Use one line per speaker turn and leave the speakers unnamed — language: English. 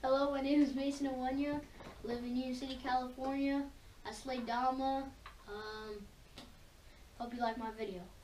Hello, my name is Mason Awanya. Live in Union City, California. I slay Dama. Hope you like my video.